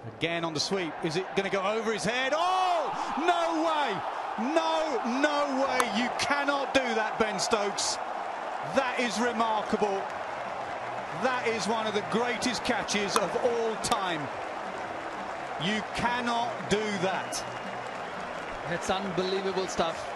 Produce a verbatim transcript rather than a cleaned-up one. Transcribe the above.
Again on the sweep. Is it going to go over his head? Oh, no way. No, no way. You cannot do that, Ben Stokes. That is remarkable. That is one of the greatest catches of all time. You cannot do that. It's unbelievable stuff.